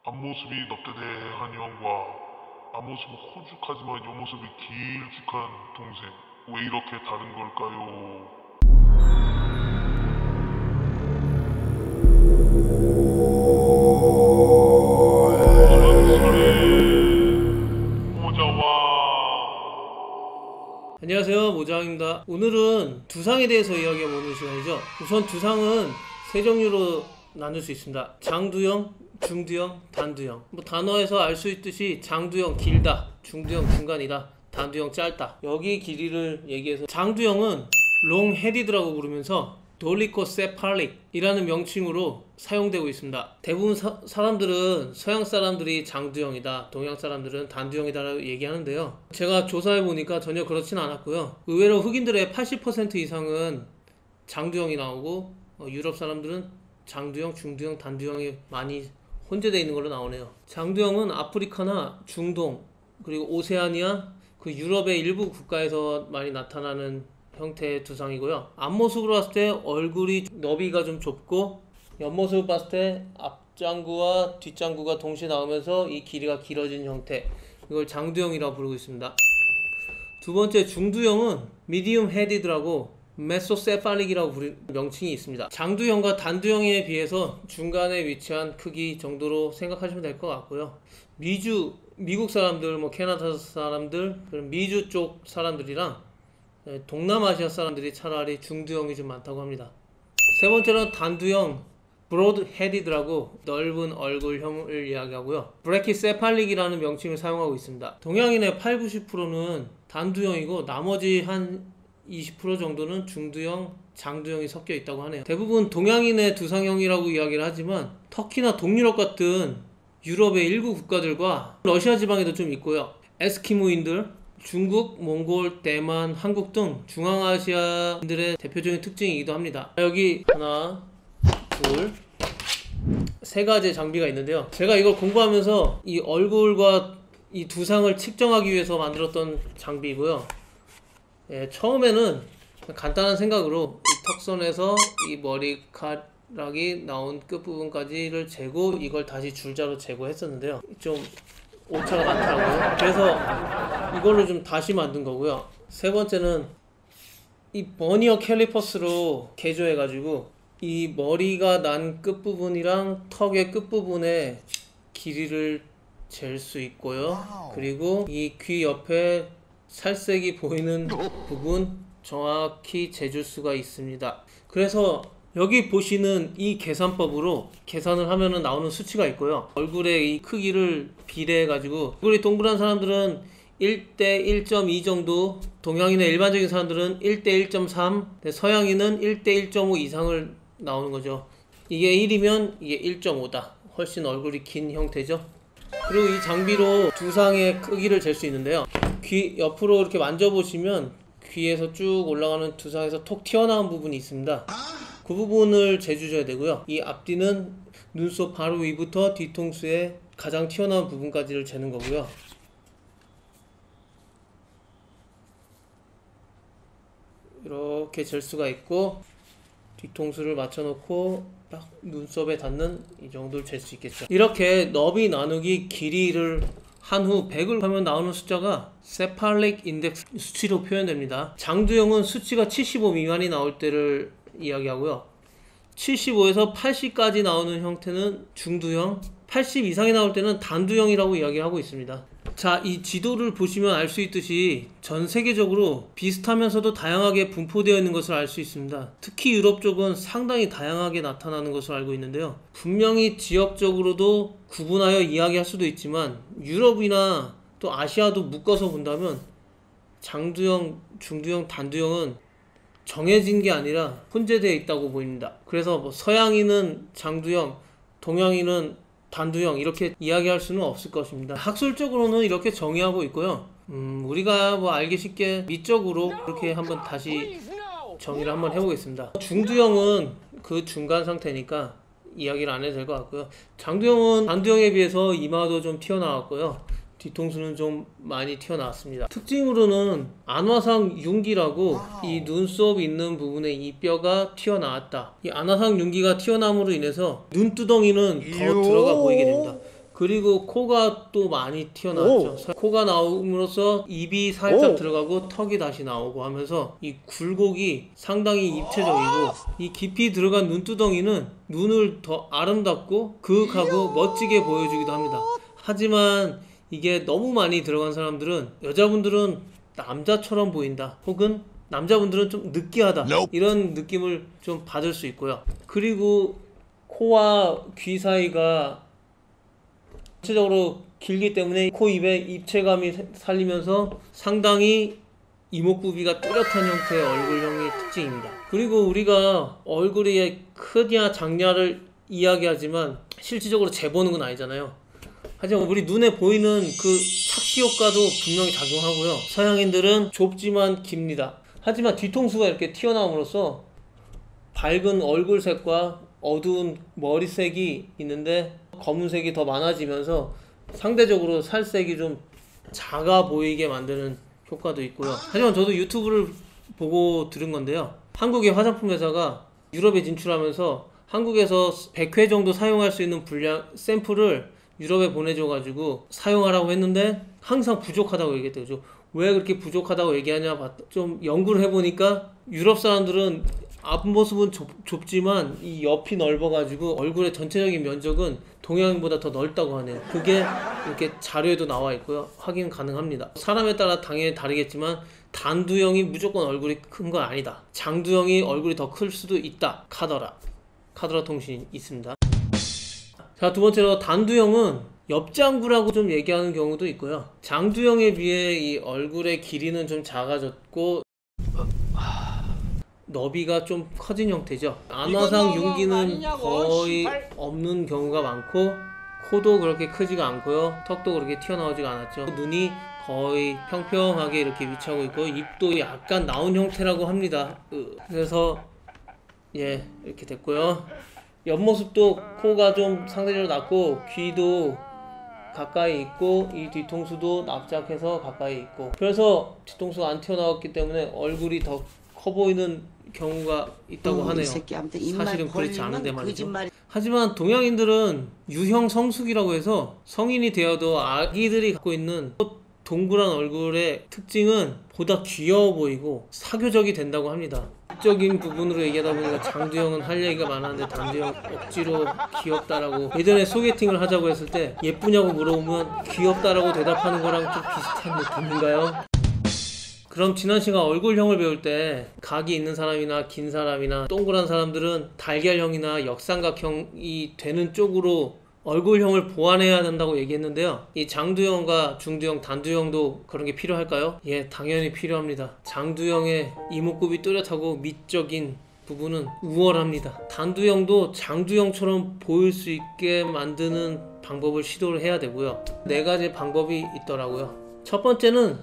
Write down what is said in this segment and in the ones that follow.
앞모습이 넙대대한 형과 앞모습은 호죽하지만 옆모습이 길쭉한 동생, 왜 이렇게 다른 걸까요? 안녕하세요, 모자왕입니다. 오늘은 두상에 대해서 이야기해보는 시간이죠. 우선 두상은 세 종류로 나눌 수 있습니다. 장두형, 중두형, 단두형. 단어에서 알 수 있듯이 장두형 길다, 중두형 중간이다, 단두형 짧다. 여기 길이를 얘기해서 장두형은 롱헤디드라고 부르면서 돌리코세팔릭 이라는 명칭으로 사용되고 있습니다. 대부분 사람들은 서양 사람들이 장두형이다, 동양 사람들은 단두형이다 라고 얘기하는데요, 제가 조사해보니까 전혀 그렇진 않았고요. 의외로 흑인들의 80% 이상은 장두형이 나오고 유럽 사람들은 장두형, 중두형, 단두형이 많이 혼재되어 있는 걸로 나오네요. 장두형은 아프리카나 중동 그리고 오세아니아, 그 유럽의 일부 국가에서 많이 나타나는 형태의 두상이고요. 앞모습으로 봤을 때 얼굴이 너비가 좀 좁고, 옆모습을 봤을 때 앞장구와 뒷장구가 동시에 나오면서 이 길이가 길어진 형태, 이걸 장두형이라고 부르고 있습니다. 두 번째 중두형은 미디움 헤디드라고 메소세팔릭이라고 부르는 명칭이 있습니다. 장두형과 단두형에 비해서 중간에 위치한 크기 정도로 생각하시면 될 것 같고요. 미국 사람들, 캐나다 사람들, 미주 쪽 사람들이랑 동남아시아 사람들이 차라리 중두형이 좀 많다고 합니다. 세 번째는 단두형, 브로드 헤디드라고 넓은 얼굴형을 이야기하고요. 브래키세팔릭이라는 명칭을 사용하고 있습니다. 동양인의 80~90%는 단두형이고 나머지 한 20% 정도는 중두형, 장두형이 섞여 있다고 하네요. 대부분 동양인의 두상형이라고 이야기를 하지만 터키나 동유럽 같은 유럽의 일부 국가들과 러시아 지방에도 좀 있고요. 에스키모인들, 중국, 몽골, 대만, 한국 등 중앙아시아인들의 대표적인 특징이기도 합니다. 여기 하나, 둘, 세 가지의 장비가 있는데요, 제가 이걸 공부하면서 이 얼굴과 이 두상을 측정하기 위해서 만들었던 장비이고요. 처음에는 간단한 생각으로 이 턱선에서 이 머리카락이 나온 끝부분까지를 재고 이걸 다시 줄자로 재고 했었는데요, 좀 오차가 많더라고요. 그래서 이걸로 좀 다시 만든 거고요. 세 번째는 이 버니어 캘리퍼스로 개조해가지고 이 머리가 난 끝부분이랑 턱의 끝부분의 길이를 잴 수 있고요. 그리고 이 귀 옆에 살색이 보이는 부분 정확히 재줄 수가 있습니다. 그래서 여기 보시는 이 계산법으로 계산을 하면은 나오는 수치가 있고요. 얼굴의 이 크기를 비례해 가지고 얼굴이 동그란 사람들은 1대 1.2 정도, 동양인의 일반적인 사람들은 1대 1.3, 서양인은 1대 1.5 이상을 나오는 거죠. 이게 1이면 이게 1.5다. 훨씬 얼굴이 긴 형태죠. 그리고 이 장비로 두상의 크기를 잴 수 있는데요, 귀 옆으로 이렇게 만져보시면 귀에서 쭉 올라가는 두상에서 톡 튀어나온 부분이 있습니다. 그 부분을 재주셔야 되고요. 이 앞뒤는 눈썹 바로 위부터 뒤통수의 가장 튀어나온 부분까지를 재는 거고요. 이렇게 잴 수가 있고, 뒤통수를 맞춰놓고 딱 눈썹에 닿는 이 정도를 잴 수 있겠죠. 이렇게 너비 나누기 길이를 한 후 100을 하면 나오는 숫자가 세팔릭 인덱스 수치로 표현됩니다. 장두형은 수치가 75 미만이 나올 때를 이야기하고요. 75에서 80까지 나오는 형태는 중두형, 80 이상이 나올 때는 단두형이라고 이야기하고 있습니다. 자, 이 지도를 보시면 알 수 있듯이 전 세계적으로 비슷하면서도 다양하게 분포되어 있는 것을 알 수 있습니다. 특히 유럽 쪽은 상당히 다양하게 나타나는 것으로 알고 있는데요, 분명히 지역적으로도 구분하여 이야기할 수도 있지만 유럽이나 또 아시아도 묶어서 본다면 장두형, 중두형, 단두형은 정해진 게 아니라 혼재되어 있다고 보입니다. 그래서 서양인은 장두형, 동양인은 단두형 이렇게 이야기할 수는 없을 것입니다. 학술적으로는 이렇게 정의하고 있고요. 우리가 알기 쉽게 미적으로 이렇게 한번 다시 정의를 한번 해보겠습니다. 중두형은 그 중간 상태니까 이야기를 안 해도 될 것 같고요. 장두형은 단두형에 비해서 이마도 좀 튀어나왔고요. 뒤통수는 좀 많이 튀어나왔습니다. 특징으로는 안화상 융기라고 이 눈썹 있는 부분에 이 뼈가 튀어나왔다. 이 안화상 융기가 튀어나옴으로 인해서 눈두덩이는 더 들어가 보이게 됩니다. 그리고 코가 또 많이 튀어나왔죠. 코가 나옴으로써 입이 살짝 들어가고 턱이 다시 나오고 하면서 이 굴곡이 상당히 입체적이고 이 깊이 들어간 눈두덩이는 눈을 더 아름답고 그윽하고 멋지게 보여주기도 합니다. 하지만 이게 너무 많이 들어간 사람들은 여자분들은 남자처럼 보인다 혹은 남자분들은 좀 느끼하다 이런 느낌을 좀 받을 수 있고요. 그리고 코와 귀 사이가 전체적으로 길기 때문에 코 입에 입체감이 살리면서 상당히 이목구비가 뚜렷한 형태의 얼굴형의 특징입니다. 그리고 우리가 얼굴이 크냐 작냐를 이야기하지만 실질적으로 재보는 건 아니잖아요. 하지만 우리 눈에 보이는 그 착시 효과도 분명히 작용하고요. 서양인들은 좁지만 깁니다. 하지만 뒤통수가 이렇게 튀어나옴으로써 밝은 얼굴색과 어두운 머리색이 있는데 검은색이 더 많아지면서 상대적으로 살색이 좀 작아 보이게 만드는 효과도 있고요. 하지만 저도 유튜브를 보고 들은 건데요. 한국의 화장품 회사가 유럽에 진출하면서 한국에서 100회 정도 사용할 수 있는 분량 샘플을 유럽에 보내줘가지고 사용하라고 했는데 항상 부족하다고 얘기했대요. 왜 그렇게 부족하다고 얘기하냐 좀 연구를 해보니까 유럽 사람들은 앞모습은 좁지만 이 옆이 넓어가지고 얼굴의 전체적인 면적은 동양인보다 더 넓다고 하네요. 그게 이렇게 자료에도 나와 있고요. 확인 가능합니다. 사람에 따라 당연히 다르겠지만 단두형이 무조건 얼굴이 큰 건 아니다. 장두형이 얼굴이 더 클 수도 있다. 카더라 통신이 있습니다. 자, 두 번째로 단두형은 옆장부라고 좀 얘기하는 경우도 있고요. 장두형에 비해 이 얼굴의 길이는 좀 작아졌고 너비가 좀 커진 형태죠. 안화상 윤기는 거의 없는 경우가 많고 코도 그렇게 크지가 않고요. 턱도 그렇게 튀어나오지가 않았죠. 눈이 거의 평평하게 이렇게 위치하고 있고 입도 약간 나온 형태라고 합니다. 그래서 예, 이렇게 됐고요. 옆모습도 코가 좀 상대적으로 낮고 귀도 가까이 있고 이 뒤통수도 납작해서 가까이 있고 그래서 뒤통수가 안 튀어나왔기 때문에 얼굴이 더 커 보이는 경우가 있다고 하네요. 사실은 그렇지 않은데 말이죠. 하지만 동양인들은 유형 성숙이라고 해서 성인이 되어도 아기들이 갖고 있는 동그란 얼굴의 특징은 보다 귀여워 보이고 사교적이 된다고 합니다. 적인 부분으로 얘기하다 보니까 장두형은 할 얘기가 많았는데 단두형 억지로 귀엽다라고 예전에 소개팅을 하자고 했을 때 예쁘냐고 물어보면 귀엽다라고 대답하는 거랑 좀 비슷한 느낌인가요? 그럼 지난 시간 얼굴형을 배울 때 각이 있는 사람이나 긴 사람이나 동그란 사람들은 달걀형이나 역삼각형이 되는 쪽으로 얼굴형을 보완해야 된다고 얘기했는데요. 이 장두형과 중두형, 단두형도 그런 게 필요할까요? 예, 당연히 필요합니다. 장두형의 이목구비 뚜렷하고 미적인 부분은 우월합니다. 단두형도 장두형처럼 보일 수 있게 만드는 방법을 시도를 해야 되고요. 4가지 방법이 있더라고요. 첫 번째는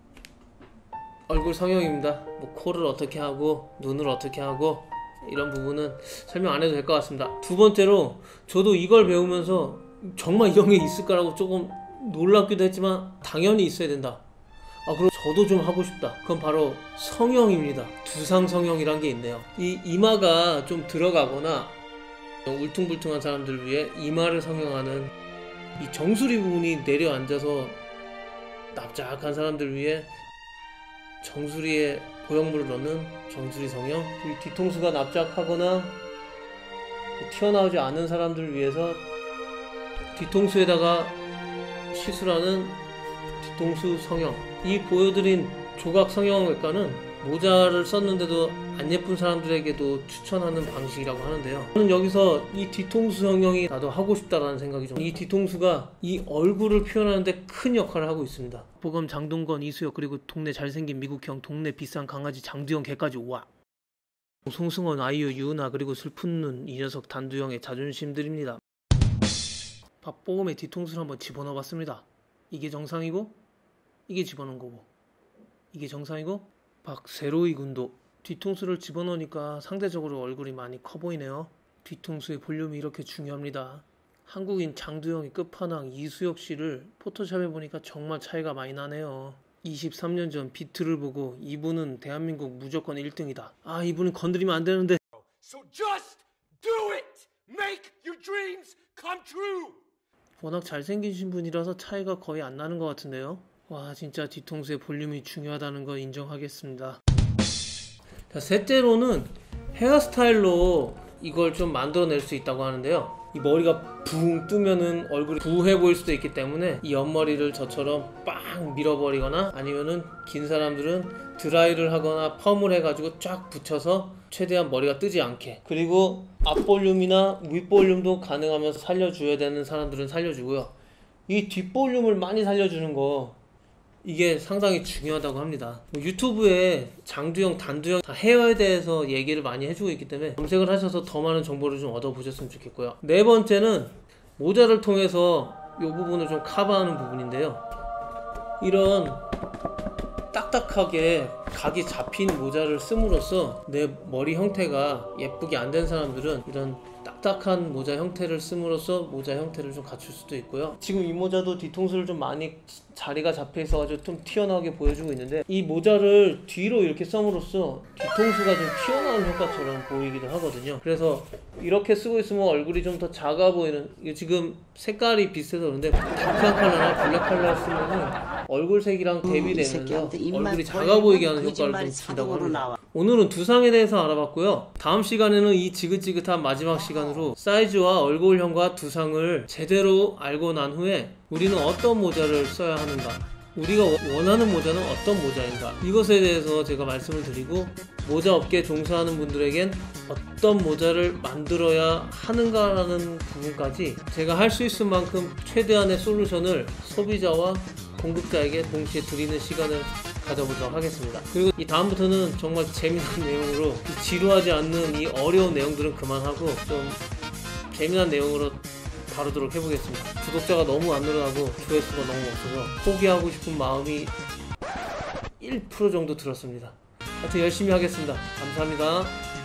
얼굴 성형입니다. 뭐 코를 어떻게 하고 눈을 어떻게 하고 이런 부분은 설명 안 해도 될 것 같습니다. 두 번째로 저도 이걸 배우면서 정말 이런 게 있을까라고 조금 놀랍기도 했지만 당연히 있어야 된다. 그럼 저도 좀 하고 싶다. 그건 바로 성형입니다. 두상 성형이란 게 있네요. 이 이마가 좀 들어가거나 울퉁불퉁한 사람들을 위해 이마를 성형하는 이 정수리 부분이 내려앉아서 납작한 사람들을 위해 정수리에 보형물을 넣는 정수리 성형, 이 뒤통수가 납작하거나 튀어나오지 않은 사람들을 위해서 뒤통수에다가 시술하는 뒤통수 성형. 이 보여드린 조각 성형외과는 모자를 썼는데도 안 예쁜 사람들에게도 추천하는 방식이라고 하는데요. 저는 여기서 이 뒤통수 성형이 나도 하고 싶다라는 생각이 좀, 이 뒤통수가 이 얼굴을 표현하는데 큰 역할을 하고 있습니다. 보검, 장동건, 이수혁, 그리고 동네 잘생긴 미국형, 동네 비싼 강아지 장두형 개까지. 와, 송승헌, 아이유, 유은아, 그리고 슬픈 눈 이 녀석 단두형의 자존심들입니다. 밥보검의 뒤통수를 한번 집어넣어 봤습니다. 이게 정상이고 이게 집어넣은 거고, 이게 정상이고. 박세로이 군도 뒤통수를 집어넣으니까 상대적으로 얼굴이 많이 커 보이네요. 뒤통수의 볼륨이 이렇게 중요합니다. 한국인 장두형의 끝판왕 이수혁 씨를 포토샵해 보니까 정말 차이가 많이 나네요. 23년 전 비트를 보고 이분은 대한민국 무조건 1등이다. 이분은 건드리면 안 되는데. So just do it. Make your dreams come true. 워낙 잘생기신 분이라서 차이가 거의 안 나는 것 같은데요. 와, 진짜 뒤통수의 볼륨이 중요하다는 거 인정하겠습니다. 자, 셋째로는 헤어스타일로 이걸 좀 만들어낼 수 있다고 하는데요. 이 머리가 붕 뜨면은 얼굴이 부해 보일 수도 있기 때문에 이 옆머리를 저처럼 빵 밀어버리거나, 아니면은 긴 사람들은 드라이를 하거나 펌을 해가지고 쫙 붙여서 최대한 머리가 뜨지 않게, 그리고 앞볼륨이나 윗볼륨도 가능하면 살려줘야 되는 사람들은 살려주고요. 이 뒷볼륨을 많이 살려주는 거, 이게 상당히 중요하다고 합니다. 유튜브에 장두형, 단두형 다 헤어에 대해서 얘기를 많이 해주고 있기 때문에 검색을 하셔서 더 많은 정보를 좀 얻어보셨으면 좋겠고요. 네 번째는 모자를 통해서 이 부분을 좀 커버하는 부분인데요. 이런 딱딱하게 각이 잡힌 모자를 씀으로써 내 머리 형태가 예쁘게 안 된 사람들은 이런 딱딱한 모자 형태를 씀으로써 모자 형태를 좀 갖출 수도 있고요. 지금 이 모자도 뒤통수를 좀 많이 자리가 잡혀 있어가지고 좀 튀어나오게 보여주고 있는데, 이 모자를 뒤로 이렇게 썸으로써 뒤통수가 좀 튀어나온 효과처럼 보이기도 하거든요. 그래서 이렇게 쓰고 있으면 얼굴이 좀 더 작아 보이는, 이게 지금 색깔이 비슷해서 그런데 다크한 컬러나 블랙 컬러 쓰면은 얼굴색이랑 대비되면서 얼굴이 작아 보이게 하는 효과를 좀 준다고 합니다. 오늘은 두상에 대해서 알아봤고요. 다음 시간에는 이 지긋지긋한 마지막 시간으로 사이즈와 얼굴형과 두상을 제대로 알고 난 후에 우리는 어떤 모자를 써야 하는가, 우리가 원하는 모자는 어떤 모자인가, 이것에 대해서 제가 말씀을 드리고, 모자 업계에 종사하는 분들에겐 어떤 모자를 만들어야 하는가라는 부분까지 제가 할 수 있을 만큼 최대한의 솔루션을 소비자와 공급자에게 동시에 드리는 시간을 가져보도록 하겠습니다. 그리고 이 다음부터는 정말 재미난 내용으로, 지루하지 않는 이 어려운 내용들은 그만하고 좀 재미난 내용으로 다루도록 해보겠습니다. 구독자가 너무 안 늘어나고 조회수가 너무 없어서 포기하고 싶은 마음이 1% 정도 들었습니다. 하여튼 열심히 하겠습니다. 감사합니다.